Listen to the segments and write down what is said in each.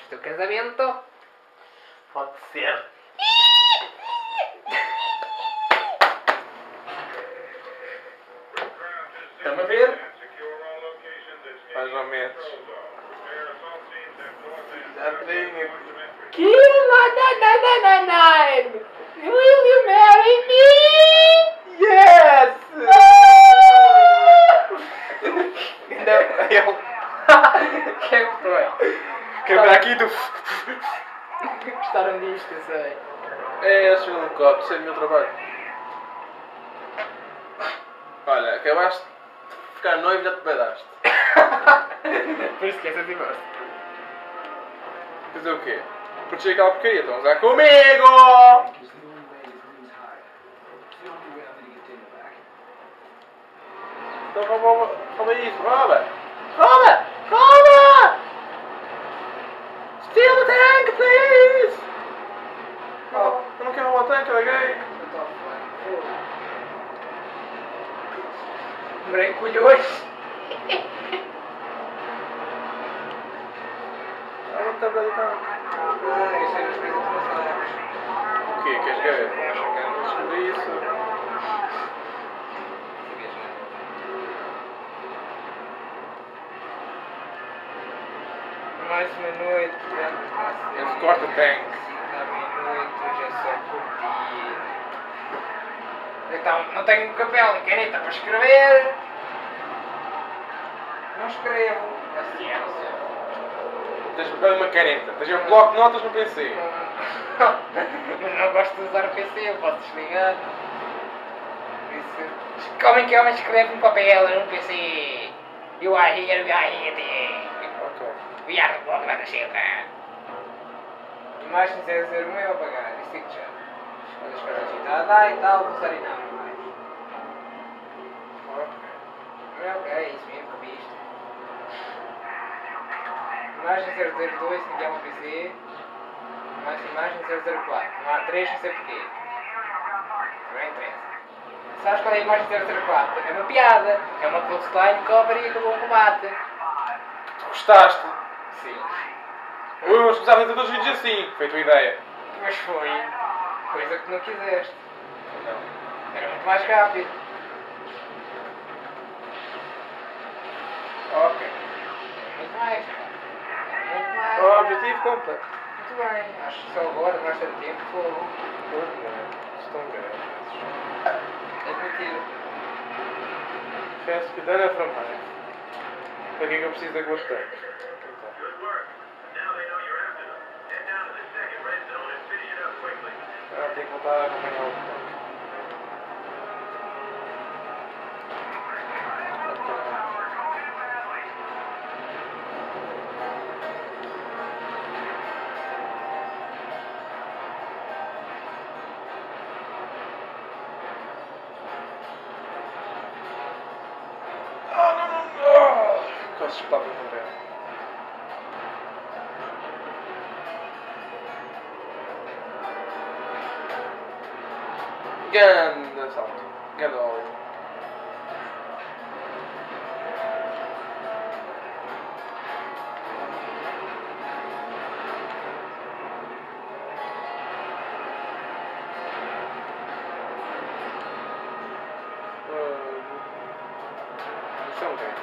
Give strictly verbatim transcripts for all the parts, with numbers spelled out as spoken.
teu casamento? Pode ser. Estão a ver? Mais ou menos. Já tenho. Kill nine nine nine. Will you marry me? Yes! Não, ele. Quem foi? Quebra aqui do. Gostaram disto, eu sei. É, esse um copo, isso é o meu trabalho. Olha, acabaste de ficar noivo e já te pedaste. Por isso que essa divórcio. Fazer o quê? Proteger aquela porcaria, estão a usar comigo! Então rouba, rouba, rouba isso, rouba! Rouba! Rouba! Steal the tank, please! Não, eu não quero roubar o tanque, ela é gay. Brinculhões. Ah, não está para tanque. Ah, isso é das coisas que não sabes. O quê? Queres ver? Sobre isso. Mais uma noite, Esse corta tank. à meia-noite, hoje é só por dia. Então, não tenho papel nem caneta para escrever. Não escrevo. Paciência. Tens papel e uma caneta. Tens um bloco de notas no P C. Mas não gosto de usar o P C, eu posso desligar. Por isso, como é que homem escreve um papel num P C? You are here, we are here. Ok. We are the block da children. Imagens é dizer o meu apagar, isso digo já. Quando as coisas assim, tá, dá e tal, vou usar e não, não mais. Ok. Ok, é isso mesmo que viste. Imagem zero zero dois, enviar um P C. Mais imagem zero zero quatro. Não há três, não sei porquê. Não interessa. Sabes qual é a imagem zero zero quatro? É uma piada. É uma coastline cover e acabou um combate. Tu gostaste? Sim. Ui, vamos começar a fazer todos os vídeos assim. Foi a tua ideia. Mas foi coisa que não quiseste. Não. Era muito mais rápido. Ok. Muito mais. Muito mais. O objetivo completo. Muito bem. Acho que só agora, mais tanto tempo, foi Pois não. Estão grandes. admitido. Fast done from high. Para que é que eu preciso da cor de tanque? Ah, tenho que voltar a acompanhar o tanque. Oh, não, não, não! Quase espetava com o pé. Ganda salto. Ganda óleo. Isso é um quê?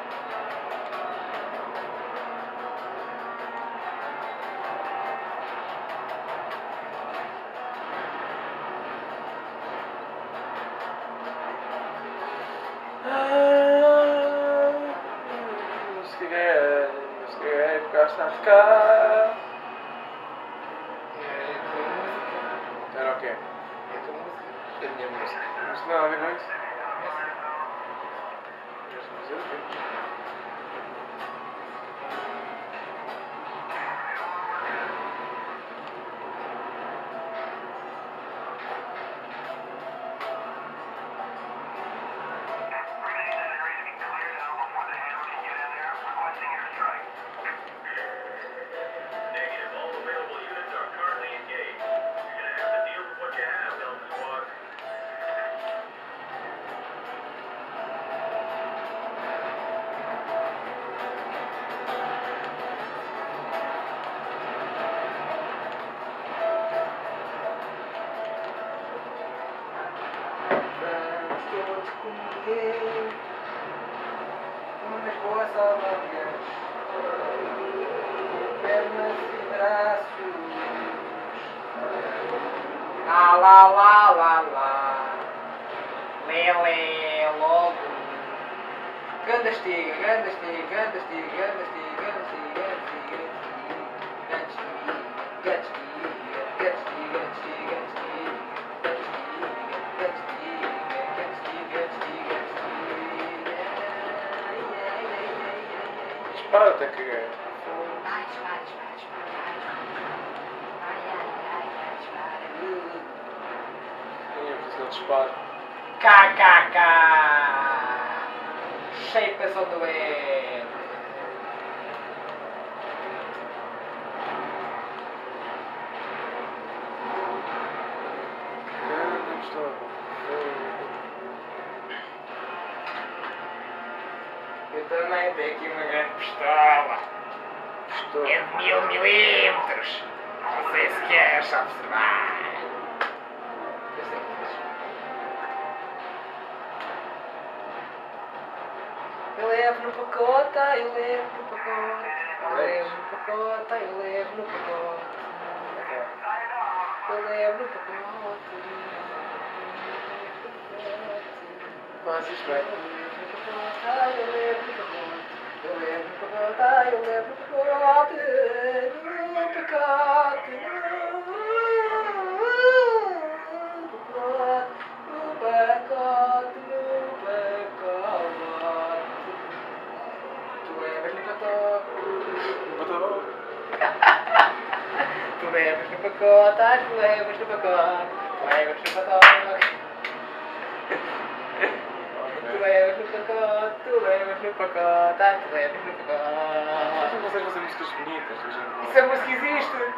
Não se quer, não se quer ficar, está a ficar. É a tua música. Era o quê? É a tua música. É a minha música. Não se nada a ver com isso? É assim. Queres dizer o quê? lá, lá, lá, lá. Lele, logo. Ganda estiga, ganda estiga, ganda estiga, ganda estiga, ganda estiga, ganda estiga, ganda estiga, ganda estiga, ganda estiga, ganda estiga, ganda estiga. Dispara até que ganha. Vai, dispara, dispara, dispara. Ai, ai, ai, ai, dispara. Ninguém precisa de disparo. K K K. Shape on the way. Grande pistola. Eu também tenho aqui uma grande pistola. Pistola. É de mil milímetros. Não sei se queres observar. Eu sei que queres. Eu levo no pacote, eu levo no pacote. Eu levo no pacote, eu levo no pacote. Eu levo no pacote. Faz isto bem. Ai, eu levo no pacote. Eu levo no pacote, ai, eu levo no pacote. No pacote. No pacote, no pacote. Tu levas no pacote. Botou. Tu levas no pacote, ai, tu levas no pacote. Tu levas no pacote. Tu levas no pacote, tu levas no pacote, ai, tu levas no Mas pacote. não consegue fazer músicas bonitas, a gente. Essa música existe!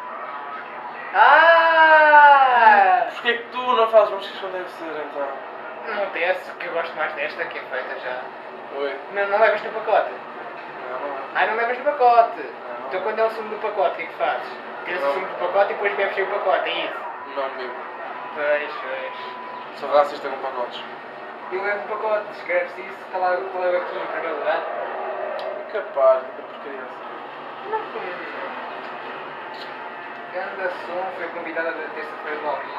Ah! Porquê que tu não fazes músicas como deve ser então? Não desce, porque eu gosto mais desta que é feita já. Oi. Não, não levas no pacote. Não, não. Ai, não levas no pacote. Não. Então quando é o sumo do pacote, o que é que fazes? Tiras o sumo do pacote e depois bebes o pacote, é isso? Não bebo. Pois, pois. Sou racista com pacotes. Eu levo um pacote, escreves-se isso, está lá, está lá aqui em primeiro lugar. Capaz, que porcaria assim. Ganda Som foi convidada da terça-feira do Alvin.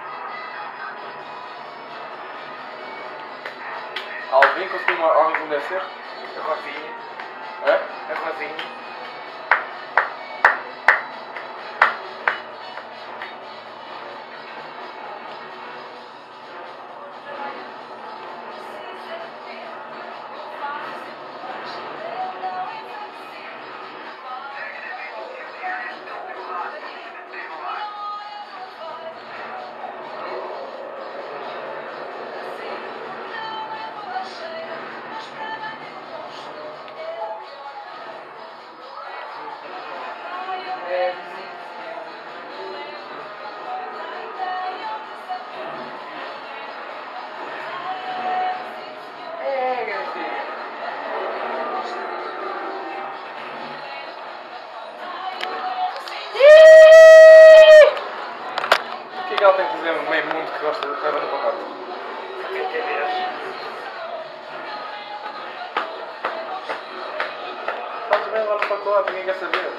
Alvin, conseguiu uma Alvin como deve ser? A Rosinha. É? A Rosinha. É, Garcia. O que é que ela tem que dizer no meio mundo que gosta de leva no pacote? Tem que ver. Faz bem lá no pacote, ninguém quer saber.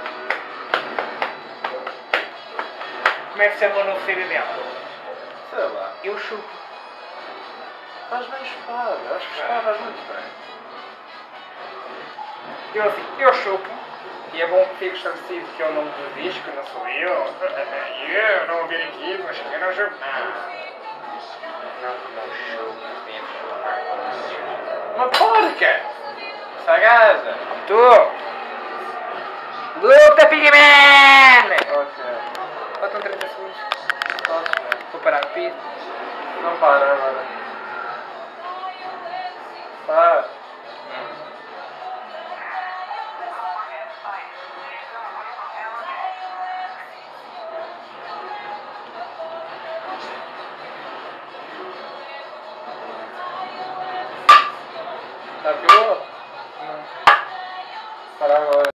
Como é que se chama o novo C D dela? Sei lá. Eu chupo. Faz bem chupar, acho que chupar faz muito bem. Eu assim, eu chupo. E é bom que fique estabelecido que é o nome do disco, não sou eu. Eu não ouvi aqui, mas eu não chupo. Ah. Não, não chupo, tem que chupar com você. Uma porca! Sagasa! Tu! Luta, Pigman! Ok. Faltam trinta segundos. Podes ver. Vou parar o piso. Não para agora. Para. Já acabou? Não. Para agora.